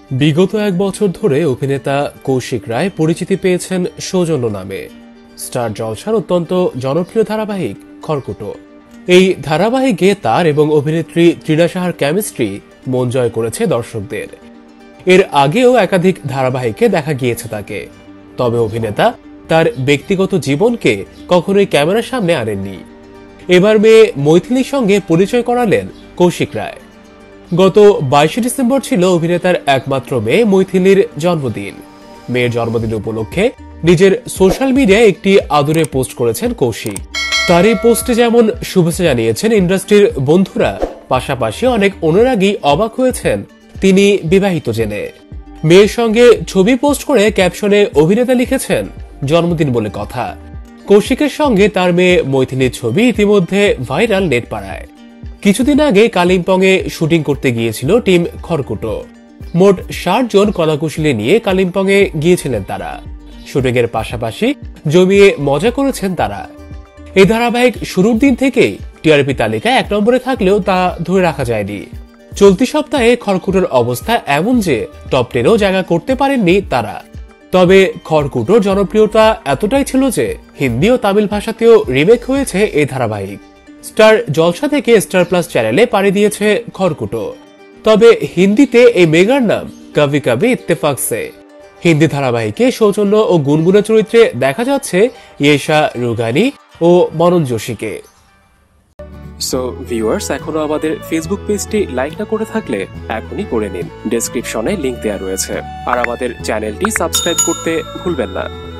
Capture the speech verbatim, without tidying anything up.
বিগত এক বছর ধরে অভিনেতা কৌশিক রায় পরিচিতি পেয়েছেন সৌজন্য নামে। স্টার জলসার অত্যন্ত জনপ্রিয় ধারাবাহিক খড়কুটো। এই ধারাবাহিকে তার এবং অভিনেত্রী তৃণা সাহার কেমিস্ট্রি মন জয় করেছে দর্শকদের। এর আগেও একাধিক ধারাবাহিকে দেখা গিয়েছে তাকে, তবে অভিনেতা তার ব্যক্তিগত জীবনকে কখনোই ক্যামেরার সামনে আনেননি। এবার মেয়ে মৈথিলীর সঙ্গে পরিচয় করালেন কৌশিক রায়। গত বাইশে ডিসেম্বর ছিল অভিনেতার একমাত্র মেয়ে মৈথিলীর জন্মদিন। মেয়ের জন্মদিন উপলক্ষে নিজের সোশ্যাল মিডিয়ায় একটি আদরে পোস্ট করেছেন কৌশিক। তার এই পোস্টে যেমন শুভেচ্ছা জানিয়েছেন ইন্ডাস্ট্রির বন্ধুরা, পাশাপাশি অনেক অনুরাগী অবাক হয়েছেন তিনি বিবাহিত জেনে। মেয়ের সঙ্গে ছবি পোস্ট করে ক্যাপশনে অভিনেতা লিখেছেন, জন্মদিন বলে কথা। কৌশিকের সঙ্গে তার মেয়ে মৈথিলীর ছবি ইতিমধ্যে ভাইরাল নেট পাড়ায়। কিছুদিন আগে কালিম্পং এ শুটিং করতে গিয়েছিল টিম খড়কুটো। মোট ষাট জন কলাকুশলী নিয়ে কালিম্পং এ গিয়েছিলেন তারা। শুটিং এর পাশাপাশি জমিয়ে মজা করেছেন তারা। এই ধারাবাহিক শুরুর দিন থেকেই টিআরপি তালিকায় এক নম্বরে থাকলেও তা ধরে রাখা যায়নি। চলতি সপ্তাহে খড়কুটোর অবস্থা এমন যে টপ টেনেও জায়গা করতে পারেননি তারা। তবে খড়কুটোর জনপ্রিয়তা এতটাই ছিল যে হিন্দি ও তামিল ভাষাতেও রিমেক হয়েছে এই ধারাবাহিক। স্টার জলসা থেকে স্টার প্লাস চ্যানেলে পাড়ি দিয়েছে খড়কুটো। তবে হিন্দিতে এই মেগার নাম কভি কভি ইত্তেফাক সে। হিন্দি ধারাবাহিকে সৌজন্য ও গুনগুনা চরিত্রে দেখা যাচ্ছে ইয়েশা রুগানি ও মনন যোশীকে। সো ভিউয়ার্স, এখনো আমাদের ফেসবুক পেজটি লাইক না করে থাকলে এখনই করে নিন। ডেসক্রিপশনে লিংক দেওয়া রয়েছে। আর আমাদের চ্যানেলটি সাবস্ক্রাইব করতে ভুলবেন না।